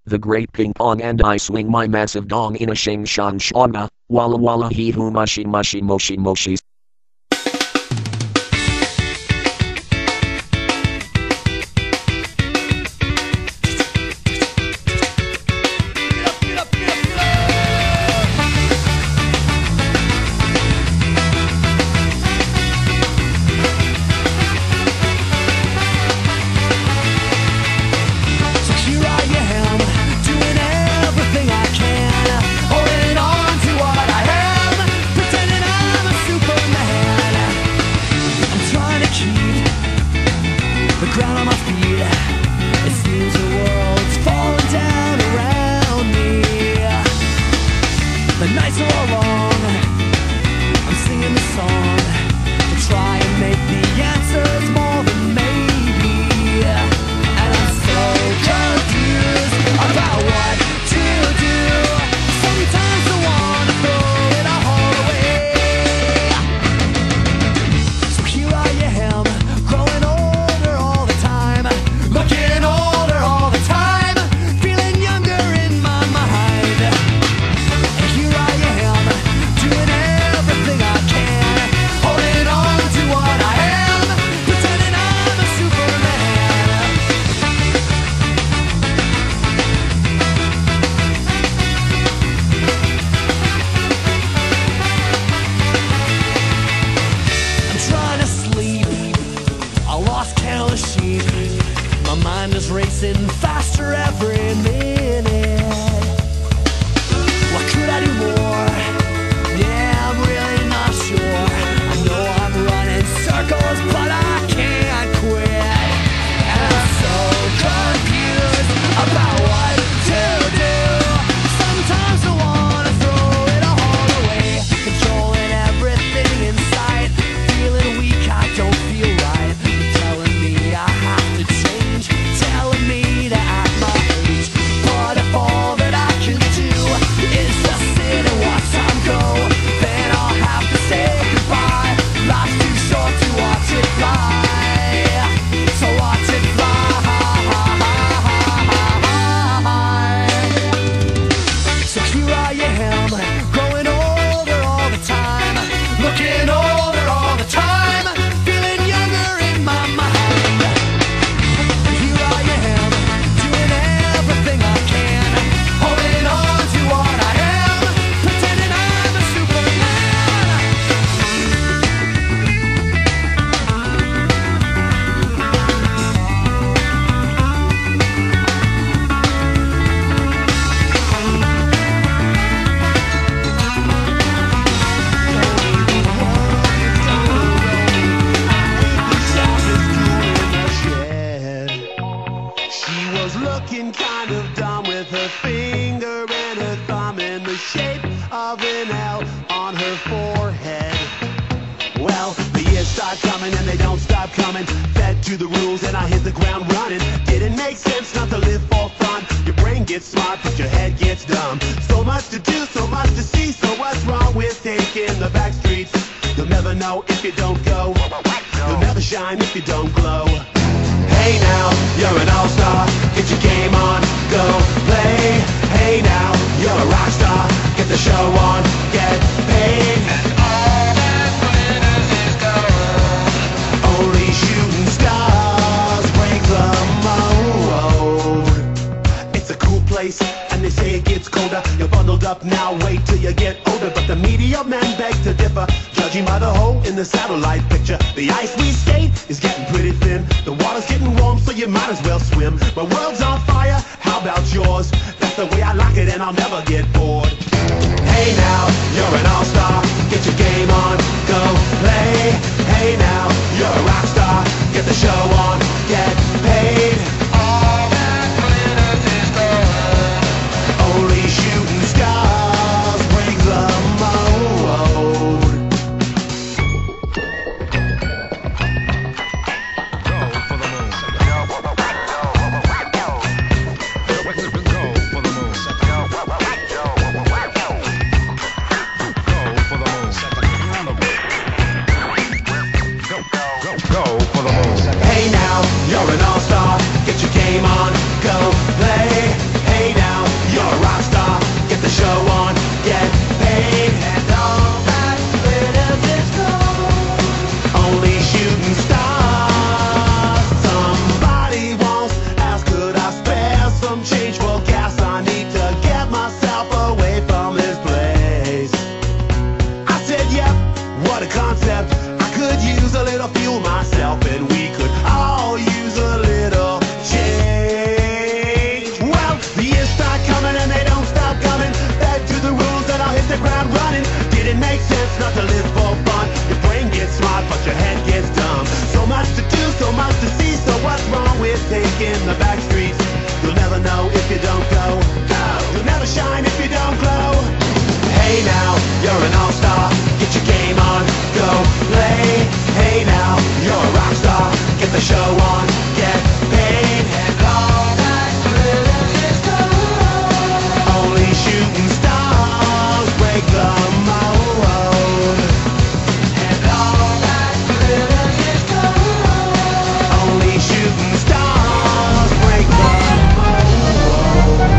the great ping pong, and I swing my massive dong in a shing shan shonga, walla walla hee hoo mushy mushy moshi moshi. Racing faster every minute. What could I do more? Yeah, I'm really not sure. I know I'm running circles, but I can't quit. And I'm so confused about what to do. Sometimes I wanna throw it all away, controlling everything in sight. Feeling weak, I don't feel right. You're telling me I have to change, telling me to act my age. But if all that I can do is just sit and watch time go, then I'll have to say goodbye. Life's too short to watch it fly, so watch it fly. So here I am, growing older all the time, looking older all the time, feeling younger in my mind. And here I am, doing everything I can, holding on to what I am, pretending I'm a Superman. She was looking kind of dumb with her finger and her thumb in the shape of an L on her forehead. Well, the years start coming and they don't stop coming. Fed to the rules and I hit the ground running. Didn't make sense not to live for fun. Your brain gets smart but your head gets dumb. So much to do, so much to see. So what's wrong with taking the back streets? You'll never know if you don't go. You'll never shine if you don't glow. Hey now, you're an all-star, get your game on, go play. Hey now, you're a rock star, get the show on, get paid. And all that glitters is gold. Only shooting stars break the mold. It's a cool place, and they say it gets colder. You're bundled up now, wait till you get older. But the media men beg to differ, judging by the hole in the satellite picture. The ice we skate is getting pretty thin. The water's getting warm, so you might as well swim. My world's on fire, how about yours? That's the way I like it and I'll never get bored. Hey now, you're an all-star, get your game on, go play. Hey now, you're a rock star, get the show on, get paid. All that glitters is gold. Only shooting stars break the mold. Hey now, you're the show on, get paid, and all that glitters is gold. Only shooting stars break the mold. And all that glitters is gold. Only shooting stars break the mold.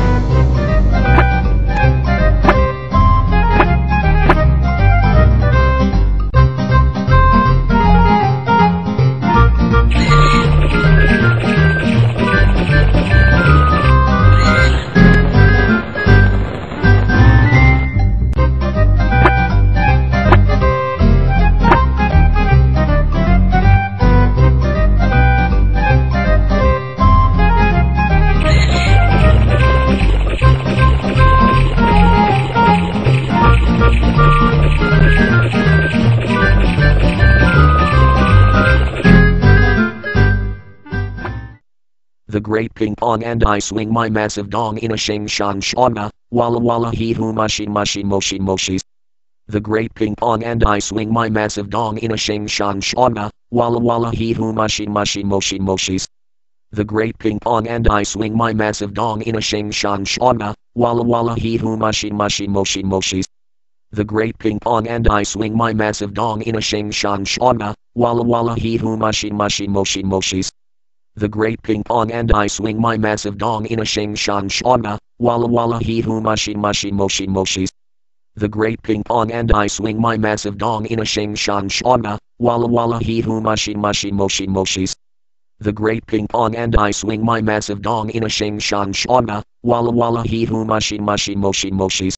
The great ping pong and I swing my massive dong in a shing shan shanga, walla walla hee hoo mushi mushi moshi moshis. The great ping pong and I swing my massive dong in a shing shan shanga, walla walla hee hoo mushi mushi moshi moshis. The great ping pong and I swing my massive dong in a shing shan shanga, walla walla hee hoo mushi mushi moshi moshis. The great ping pong and I swing my massive dong in a shing shan shanga, walla walla hee hoo mushi mushi moshi moshis. The great ping pong and I swing my massive dong in a shing shan shanga, walla walla hee hoo mushi mushi moshi moshis. The great ping pong and I swing my massive dong in a shing shan shanga, walla walla hee hoo mushi mushi moshi moshis. The great ping pong and I swing my massive dong in a shing shan shanga, walla walla hee hoo mushi mushi moshi moshis.